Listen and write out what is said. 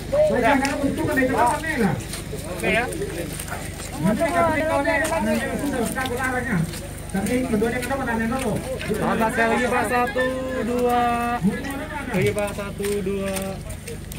Sudah. Oke ya. Selamat sekali lagi Pak, 1, 2. Lagi Pak, 1, 2.